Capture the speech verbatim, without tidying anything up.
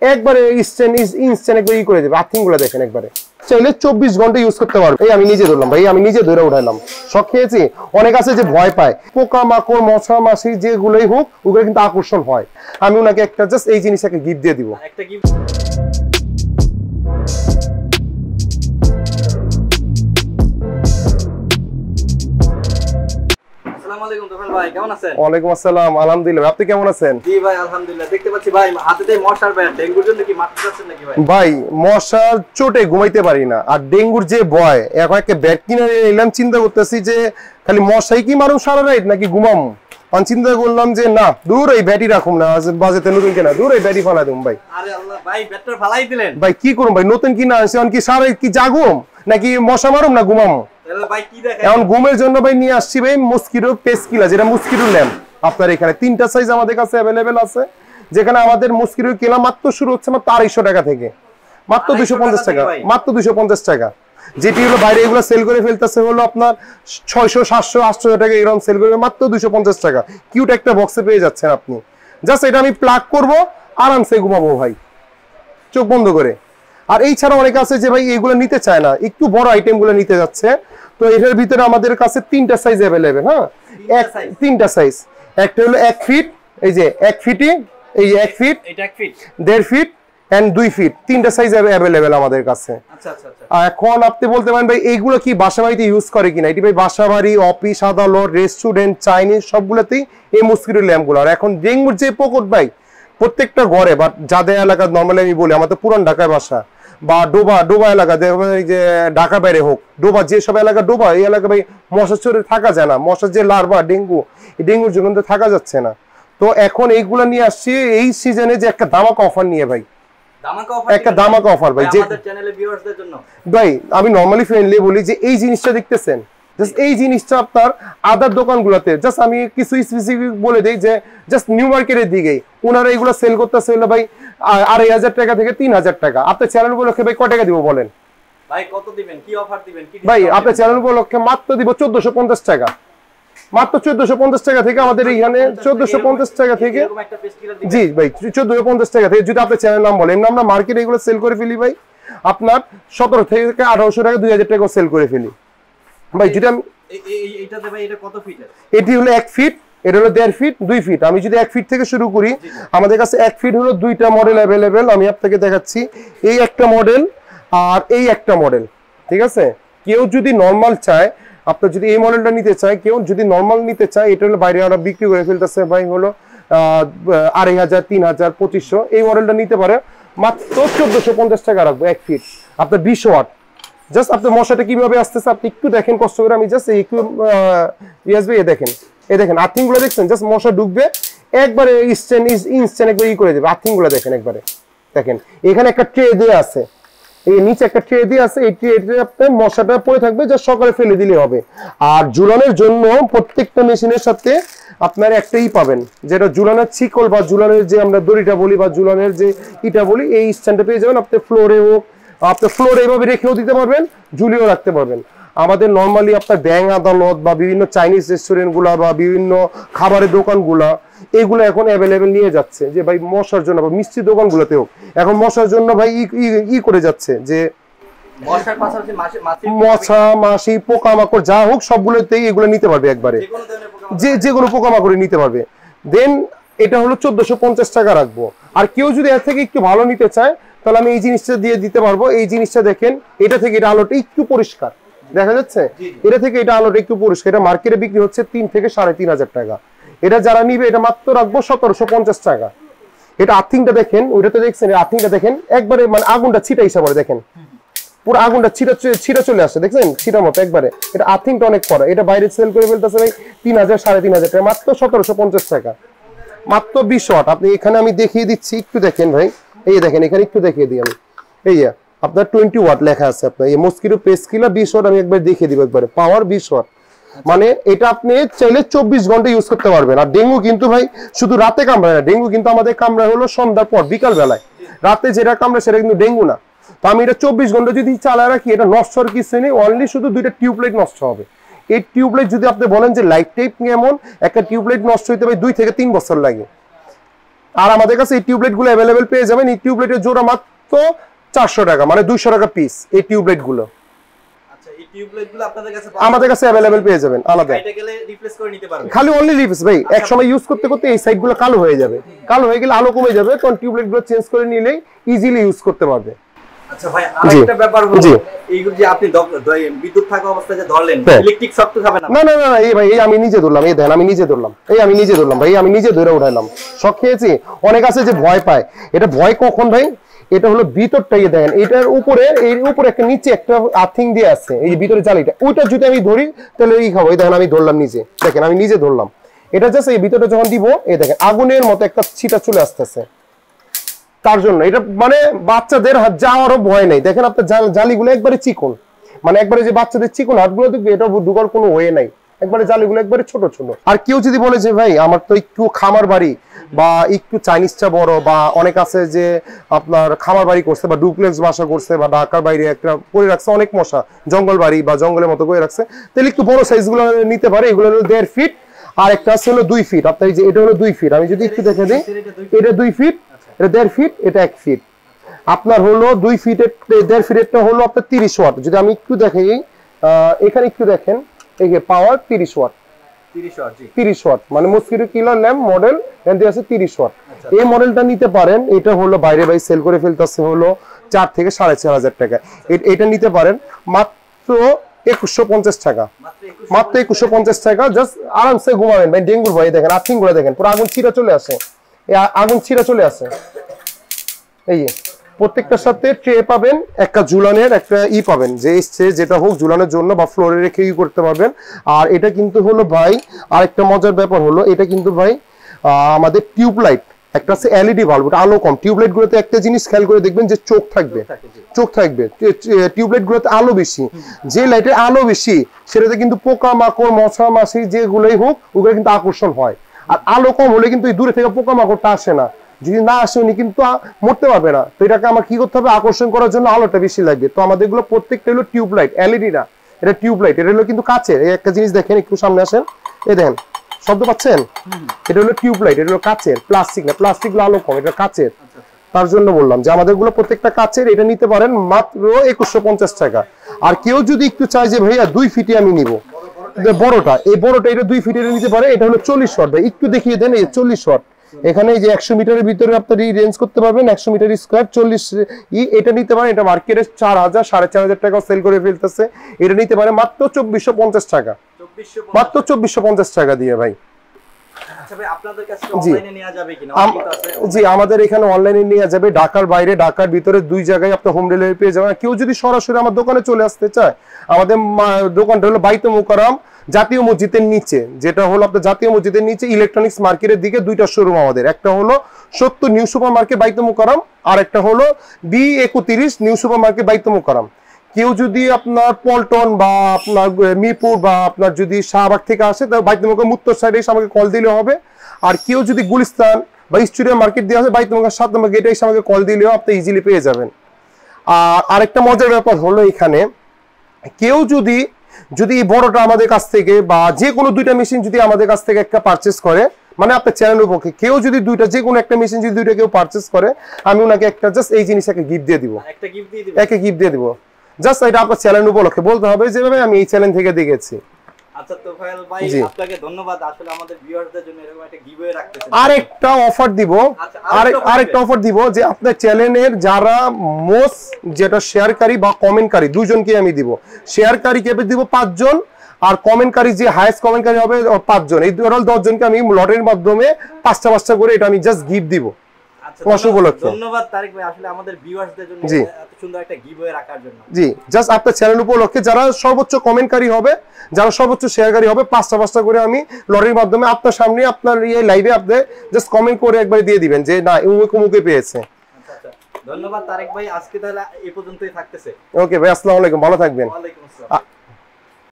একবারে instant instant একবার ই করে দেবে। আর্থিং গুলো দেখেন একবারে চাইলে চব্বিশ ঘন্টা ইউজ করতে পারবে। এই আমি নিজে ধরলাম ভাই, আমি নিজে ধরে উঠাইলাম, শখ খেয়েছি। অনেক আছে যে ভয় পায়, পোকা মাকড় মশা মাছি যেগুলোই হোক ওগুলো কিন্তু আকর্ষণ হয়। আমি ওনাকে একটা জাস্ট এই জিনিসটাকে গিফট দিয়ে দিব। একটা গিফট ওয়ালাইকুম আসসালাম, আলহামদুলিল্লাহ, আপনি কেমন আছেন? জি ভাই আলহামদুলিল্লাহ। দেখতে পাচ্ছি ভাই হাতেতে মশার ব্যাট, ডেঙ্গুর জন্য কি মারতে যাচ্ছেন নাকি ভাই? ভাই মশার চোটে ঘুমাইতে পারি না, আর ডেঙ্গুর যে ভয়, এখন একটা ব্যাট কিনে নিলাম, চিন্তা করতেছি যে খালি মশাই কি মারুম সারা রাত নাকি ঘুমাম। আমি চিন্তা করলাম যে না, দূর এই ব্যাটই রাখুম না, বাজেতে নতুন কিনা, দূর এই ব্যাটই ফালাই দিম ভাই। আরে আল্লাহ ভাই, ব্যাটটা ফালাই দিলেন ভাই, কি করুম ভাই, নতুন কিনা আছে, কি সারা কি জাগুম নাকি মশা মারুম না ঘুমাম। এখন ঘুমের জন্য ভাই নিয়ে আসছি ভাই মস্কিটো পেস্ট কিলার, যেটা মস্কিটো ল্যাম্প। আপনার এখানে তিনটা সাইজ আমাদের কাছে অ্যাভেলেবেল আছে, যেখানে আমাদের মস্কিটো কিলা মাত্র শুরু হচ্ছে মাত্র আড়াইশো টাকা থেকে, মাত্র দুইশো পঞ্চাশ টাকা, মাত্র দুইশো পঞ্চাশ টাকা। যেটি হলো বাইরে এগুলো সেল করে ফেলতেছে হলো আপনার ছয়শো সাতশো আটশো টাকা এরকম সেল করে, মাত্র দুইশো পঞ্চাশ টাকা কিউট একটা বক্সে পেয়ে যাচ্ছেন আপনি। জাস্ট এটা আমি প্লাগ করবো, আরামসে ঘুমাবো ভাই চোখ বন্ধ করে। আর এই ছাড়া অনেকে আছে যে ভাই এগুলো নিতে চায় না, একটু বড় আইটেম গুলো নিতে যাচ্ছে, তো এটার ভিতরে আমাদের কাছে তিনটা সাইজ অ্যাভেলেবেল। হ্যাঁ, এক তিনটা সাইজ, একটা হলো এক ফিট, এই যে এক ফিটই, এই যে এক ফিট, দেড় ফিট এন্ড দুই ফিট, তিনটা সাইজ অ্যাভেলেবেল আমাদের কাছে। আচ্ছা আচ্ছা আচ্ছা। এখন আপনি বলতে পারেন ভাই এইগুলো কি বাসা বাড়িতে ইউজ করে কিনা, এটি ভাই বাসা বাড়ি, অফিস, আদালত, রেস্টুরেন্ট, চাইনিজ সবগুলোতেই এই মস্কিটো ল্যাম্পগুলো। আর এখন ডেঙ্গুর যে প্রকোপ ভাই প্রত্যেকটা ঘরে, বা যাদের এলাকা নর্মালি আমি বলি আমাদের পুরান ঢাকায় বাসা বা ডোবা ডোবা এলাকা, যে ঢাকা বাইরে হোক, ডোবা যেসব এলাকা ডোবা, এই এলাকা ভাই মশার চোরে থাকা যায় না, মশার যে লার্ভা ডেঙ্গু, এই ডেঙ্গুর জন্য থাকা যাচ্ছে না। তো এখন এইগুলো নিয়ে আসছি এই সিজনে যে একটা ধামাকা অফার নিয়ে ভাই, একটা ধামাকা অফার ভাই। যে ভাই আমি নর্মালি ফ্রেন্ডলি বলি যে এই জিনিসটা দেখতেছেন, জাস্ট এই জিনিসটা আপনার আদার দোকানগুলোতে, জাস্ট আমি কিছু স্পেসিফিক বলে দিই যে জাস্ট নিউ মার্কেটের দিকেই ওনারা এগুলো সেল করতেছে হলো ভাই আড়াই হাজার টাকা থেকে তিন হাজার টাকা। আপনার চ্যানেল উপলক্ষে ভাই কয় টাকা দিব বলেন ভাই? কত দিবেন, কি অফার দিবেন? ভাই আপনার চ্যানেল উপলক্ষে মাত্র দিব চোদ্দশো পঞ্চাশ টাকা, মাত্র চোদ্দশো পঞ্চাশ টাকা থেকে আমাদের এখানে চোদ্দশো পঞ্চাশ টাকা থেকে, জি ভাই চোদ্দশো পঞ্চাশ টাকা থেকে যদি আপনার চ্যানেল নাম বলেন, আমরা মার্কেটে এগুলো সেল করে ফেলি ভাই আপনার সতেরো থেকে আঠারোশো টাকা, দুই হাজার টাকা সেল করে ফেলি ভাই। যদি আমি এইটাতে ভাই এটা কত ফিট? এটি হলো এক ফিট, এটা হলো দেড় ফিট, দুই ফিট। আমি যদি এক ফিট থেকে শুরু করি, আমাদের কাছে এক ফিট হলো দুইটা মডেল অ্যাভেলেবেল, আমি আপনাকে দেখাচ্ছি। এই একটা মডেল আর এই একটা মডেল, ঠিক আছে? কেউ যদি নর্মাল চায়, আপনার যদি এই মডেলটা নিতে চায়, কেউ যদি নর্মাল নিতে চায়, এটা হলো বাইরে আমরা বিক্রি করে ফেলতেছে ভাই হলো আড়াই হাজার, তিন হাজার, পঁচিশশো, এই মডেলটা নিতে পারে মাত্র চোদ্দশো পঞ্চাশ টাকা রাখবো। এক ফিট আপনার বিশ ওয়াট। জাস্ট আপনার মশাটা কিভাবে আসতেছে আপনি একটু দেখেন কষ্ট করে, আমি জাস্ট একটু ইয়েস ভাই দেখেন, এই দেখেন আর্থিং গুলো দেখছেন, জাস্ট মশা ঢুকবে একবারে ইনস্ট্যান্ট ইনস্ট্যান্ট একবার ই করে দেবে। আর্থিং গুলো দেখেন একবারে, দেখেন এখানে একটা ট্রে দিয়ে আছে, এই নিচে একটা ট্রে দিয়ে আছে, এই ট্রে আপনার মশাটা পড়ে থাকবে, যা সকালে ফেলে দিলে হবে। আর ঝুলানোর জন্য প্রত্যেকটা মেশিনের সাথে আপনার একটাই পাবেন, যেটা ঝুলানোর ছিকল বা ঝুলানোর যে আমরা দড়িটা বলি বা ঝুলানোর যে ইটা বলি, এই স্ট্যান্ডটা পেয়ে যাবেন। আপনি ফ্লোরে হোক, আপনি ফ্লোরে এইভাবে রেখেও দিতে পারবেন, ঝুলিয়েও রাখতে পারবেন। আমাদের নর্মালি আপনার ব্যাংক আদালত বা বিভিন্ন চাইনিজ রেস্টুরেন্টগুলা বা বিভিন্ন খাবারের দোকানগুলা এগুলো এখন অ্যাভেলেবেল নিয়ে যাচ্ছে, যে ভাই মশার জন্য, বা মিষ্টি দোকানগুলোতেও এখন মশার জন্য ভাই ই করে যাচ্ছে, যে মশা মাছি পোকামাকড় যা হোক সবগুলোতেই এগুলো নিতে পারবে একবারে, যে যে কোনো পোকামাকড় নিতে পারবে। দেন এটা হলো চোদ্দশো পঞ্চাশ টাকা রাখবো। আর কেউ যদি এর থেকে একটু ভালো নিতে চায়, তাহলে আমি এই জিনিসটা দিয়ে দিতে পারবো। এই জিনিসটা দেখেন, এটা থেকে এটা আলোটা একটু পরিষ্কার দেখা যাচ্ছে, এটা থেকে এটা আলোটা একটু পরিষ্কার। এটা মার্কেটে বিক্রি হচ্ছে তিন থেকে সাড়ে তিন হাজার টাকা। এটা যারা নিবে এটা মাত্র রাখবো সতেরোশো পঞ্চাশ টাকা। এটা আর্থিংটা দেখেন, ওইটাতে দেখছেন আর্থিংটা দেখেন একবারে, মানে আগুনটা ছিটা হিসাবে দেখেন, পুরো আগুনটা ছিটা ছিটা চলে আসছে, দেখছেন ছিটার মতো একবারে। এটা আর্থিংটা অনেক পরে, এটা বাইরে সেল করে ফেলতেছে ভাই তিন হাজার সাড়ে তিন হাজার টাকা, মাত্র সতেরোশো পঞ্চাশ টাকা, মাত্র বিশ ওয়াট। আপনি এখানে আমি দেখিয়ে দিচ্ছি, একটু দেখেন ভাই, এই দেখেন এখানে একটু দেখিয়ে দিই আমি, এই আপনার টোয়েন্টি ওয়াট লেখা আছে আপনার এই মস্কিটো পেস্ট কিলার বিশ ওয়াট, আমি একবার দেখিয়ে দিব একবারে, পাওয়ার বিশ ওয়াট। মানে এটা আপনি চাইলে চব্বিশ ঘন্টা ইউজ করতে পারবেন। আর ডেঙ্গু কিন্তু ভাই শুধু রাতে কামড়ায় না, ডেঙ্গু কিন্তু আমাদের কামড়ায় হলো সন্ধ্যার পর, বিকাল বেলায়। রাতে যেটা কামড়ায় সেটা কিন্তু ডেঙ্গু না। তো আমি এটা চব্বিশ ঘন্টা যদি চালায় রাখি, এটা নষ্ট হওয়ার কিছু নেই, অনলি শুধু দুইটা টিউবলাইট নষ্ট হবে। এই টিউবলাইট যদি আপনি বলেন যে লাইফ টাইম কেমন, একটা টিউবলাইট নষ্ট হইতে ভাই দুই থেকে তিন বছর লাগে। আর আমাদের কাছে এই টিউবলাইট গুলো অ্যাভেলেবেল পেয়ে যাবেন। এই টিউবলাইটের জোড়া মাত্র চারশো টাকা, মানে দুইশো টাকা পিস এই টিউবলাইট গুলো। আচ্ছা, এই টিউবলাইট গুলো আপনাদের কাছে আমাদের কাছে অ্যাভেলেবেল পেয়ে যাবেন আলাদা। এটা গেলে রিপ্লেস করে নিতে পারবেন, খালি অনলি রিপ্লেস ভাই। এক সময় ইউজ করতে করতে এই সাইড গুলো কালো হয়ে যাবে, কালো হয়ে গেলে আলো কমে যাবে, তখন টিউবলাইট গুলো চেঞ্জ করে নিলেই ইজিলি ইউজ করতে পারবে। আচ্ছা ভাই, আরেকটা ব্যাপার হলো এইগুলো যে আপনি বিদ্যুৎ থাকা অবস্থায় যে ধরলেন, ইলেকট্রিক শক তো খাবে না? না না না, এই ভাই এই আমি নিজে ধরলাম, এই দেখেন আমি নিজে ধরলাম, এই আমি নিজে ধরলাম ভাই, আমি নিজে ধরে উঠাইলাম। শক খেয়েছি। অনেক আছে যে ভয় পায়, এটা ভয় কখন ভাই, এটা হলো ভিতরটাই দেখেন, এটার উপরে এই উপরে একটা নিচে একটা আর্থিং দিয়ে আছে, এই যে ভিতরে জালিটা, ওইটা যদি আমি ধরি তাহলে এই খাবো। এই দেখেন আমি ধরলাম নিজে, দেখেন আমি নিজে ধরলাম। এটা জাস্ট এই ভিতরে যখন দিব, এই দেখেন আগুনের মতো একটা ছিটা চলে আসতেছে, তার জন্য এটা মানে বাচ্চাদের হাত যাওয়ারও ভয় নেই। দেখেন আপনার জালিগুলো একবারে চিকন, মানে একবারে যে বাচ্চাদের চিকন হাতগুলো দেখবে, এটা ঢুকার কোনো ওয়ে নাই, একবারে জালিগুলো একবারে ছোট ছোট। আর কেউ যদি বলে যে ভাই আমার তো একটু খামার বাড়ি বা একটু চাইনিজটা বড়, বা অনেক আছে যে আপনার খামার বাড়ি করছে বা ডুপ্লেক্স বাসা করছে বা ঢাকার বাইরে একটা করে রাখছে, অনেক মশা জঙ্গল বাড়ি বা জঙ্গলের মতো করে রাখছে, তাহলে একটু বড় সাইজ গুলো নিতে পারে। এগুলো হলো দেড় ফিট, আর একটা আছে হলো দুই ফিট। আপনার এই যে এটা হলো দুই ফিট, আমি যদি একটু দেখে দিই, এটা দুই ফিট, এটা দেড় ফিট, এটা এক ফিট। আপনার হলো দুই ফিটের দেড় ফিটেরটা হলো আপনার তিরিশ ওয়াট। যদি আমি একটু দেখাই, এখানে একটু দেখেন, এই যে পাওয়ার তিরিশ ওয়াট, তিরিশ ওয়াট মানে মসকিটো কিলার ল্যাম্প মডেল, এখান থেকে আছে তিরিশ ওয়াট। এই মডেলটা নিতে পারেন। এটা হলো বাইরে বাই সেল করে ফেলতেছে হলো চার থেকে সাড়ে চার হাজার টাকা। এটা নিতে পারেন মাত্র একুশশো পঞ্চাশ টাকা, মাত্র একুশশো পঞ্চাশ টাকা। জাস্ট আরামসে ঘুমাবেন ভাই। ডেঙ্গুর ভয় দেখেন, আর্থিং গুলো দেখেন, পুরো আগুন ছিঁড়া চলে আসে, এই আগুন ছিঁড়া চলে আসে। এই যে প্রত্যেকটার সাথে ট্রে পাবেন, একটা ঝুলানের একটা ই পাবেন, যে এসছে যেটা হোক ঝুলানোর জন্য বা ফ্লোরে রেখে ইউ করতে পারবেন। আর এটা কিন্তু হলো ভাই আরেকটা মজার ব্যাপার হলো, এটা কিন্তু ভাই আমাদের টিউবলাইট, একটা আছে এলইডি বাল্ব, ওটা আলো কম। টিউবলাইট গুলোতে একটা জিনিস খেয়াল করে দেখবেন যে চোখ থাকবে, চোখ থাকবে। টিউবলাইট গুলোতে আলো বেশি, যে লাইটের আলো বেশি সেটাতে কিন্তু পোকা মাকড় মশা মাছি যেগুলোই হোক ওগুলো কিন্তু আকর্ষণ হয়। আর আলো কম হলে কিন্তু দূরে থেকে পোকা মাকড়টা আসে না, যদি না আসে উনি কিন্তু মরতে পারবে না। তো এটাকে আমার কি করতে হবে, আকর্ষণ করার জন্য আলোটা বেশি লাগবে। তো আমাদের গুলো প্রত্যেকটা হলো টিউবলাইট, এলইডি না, এটা টিউবলাইট। এটা হলো কিন্তু কাচের। এই একটা জিনিস দেখেন, একটু সামনে আসেন, এই দেখেন শব্দ পাচ্ছেন, এটা হলো টিউবলাইট, এটা হলো কাচের, প্লাস্টিক না, প্লাস্টিক গুলো আলো কম, এটা কাচের। তার জন্য বললাম যে আমাদের গুলো প্রত্যেকটা কাচের। এটা নিতে পারেন মাত্র একুশশো পঞ্চাশ টাকা। আর কেউ যদি একটু চায় যে ভাইয়া দুই ফিটে আমি নিব, বড়টা, এই বড়টা এটা দুই ফিটের নিতে পারে। এটা হলো চল্লিশ ওয়াট, ভাই একটু দেখিয়ে দেন, এই চল্লিশ ওয়াট। এখানে এই যে একশো মিটারের ভিতরে আপনার রেঞ্জ করতে পারবেন, একশো মিটার স্কোয়ার চল্লিশ ই, এটা নিতে পারেন। এটা মার্কেটে চার হাজার সাড়ে চার হাজার টাকা সেল করে ফেলতেছে। এটা নিতে পারে মাত্র চব্বিশশো পঞ্চাশ টাকা, মাত্র চব্বিশশো পঞ্চাশ টাকা দিয়ে ভাই। জি আমাদের এখানে অনলাইনে নেওয়া যাবে, ঢাকার বাইরে ঢাকার ভিতরে দুই জায়গায় আপনার হোম ডেলিভারি পেয়ে যাবেন। কেউ যদি সরাসরি আমার দোকানে চলে আসতে চায়, আমাদের দোকানটা হলো বাইতুল মুকাররম জাতীয় মসজিদের নিচে, যেটা হলো আপনার জাতীয় মসজিদের নিচে ইলেকট্রনিক্স মার্কেটের দিকে দুইটা শোরুম আমাদের। একটা হলো সত্তর নিউ সুপার মার্কেট বাইতুল মুকাররম, আর একটা হলো বি একত্রিশ নিউ সুপার মার্কেট বাইতুল মুকাররম। কেউ যদি আপনার পল্টন বা আপনার মিরপুর বা আপনার যদি শাহবাগ থেকে আসে, তাহলে বাইতুল মুকাররম উত্তর সাইডে এসে আমাকে কল দিলে হবে। আর কেউ যদি গুলিস্তান বা স্টুডিও মার্কেট দিয়ে আসে, বাইতুল মুকাররম সাত নম্বর গেটে এসে আমাকে কল দিলেও আপনি ইজিলি পেয়ে যাবেন। আর আরেকটা মজার ব্যাপার হলো, এখানে কেউ যদি যদি বড়টা আমাদের কাছ থেকে বা যে কোনো দুইটা মেশিন যদি আমাদের কাছ থেকে একটা পারচেস করে, মানে আপনার চ্যানেলের পক্ষে কেউ যদি দুইটা যে কোনো একটা মেশিন যদি দুইটা কেউ পারচেস করে, আমি ওনাকে একটা জাস্ট এই জিনিস একটা গিফট দিয়ে দিব, একটা গিফট দিয়ে দিব, একটা গিফট দিয়ে দিব। জাস্ট এটা আপনার চ্যানেল উপলক্ষে বলতে হবে যে ভাই আমি এই চ্যানেল থেকে দেখেছি। আচ্ছা তোফায়েল ভাই, আপনাকে ধন্যবাদ। আসলে আমাদের ভিউয়ারদের জন্য এরকম একটা গিভওয়ে রাখতেছেন। আরেকটা অফার দিব, আরেক আরেকটা অফার দিব যে আপনার চ্যানেলের যারা মোস্ট যেটা শেয়ারকারী বা কমেন্টকারী দুইজনকে আমি দিব। শেয়ারকারীকে দিব পাঁচজন, আর কমেন্টকারী যে হাইয়েস্ট কমেন্টকারী হবে পাঁচজন। এই টোটাল দশ জনকে আমি লটারির মাধ্যমে পাঁচটা পাঁচটা করে এটা আমি জাস্ট গিফট দিব। ধন্যবাদ তারিক ভাই, আসলে আমাদের ভিউয়ারদের জন্য এত সুন্দর একটা গিভওয়ে রাখার জন্য। জি জাস্ট আপনার চ্যানেল উপলক্ষে যারা সর্বোচ্চ কমেন্টকারী হবে, যারা সর্বোচ্চ শেয়ারকারী হবে, পাঁচটা পাঁচটা করে আমি লটারির মাধ্যমে আপনার সামনে আপনার এই লাইভে আপনি জাস্ট কমেন্ট করে একবার দিয়ে দিবেন যে না উমুক উমুকে পেয়েছে। আচ্ছা ধন্যবাদ তারিক ভাই, আজকে তাহলে এই পর্যন্তই থাকতেছে। ওকে ভাই, আসসালামু আলাইকুম, ভালো থাকবেন। ওয়া আলাইকুম আসসালাম।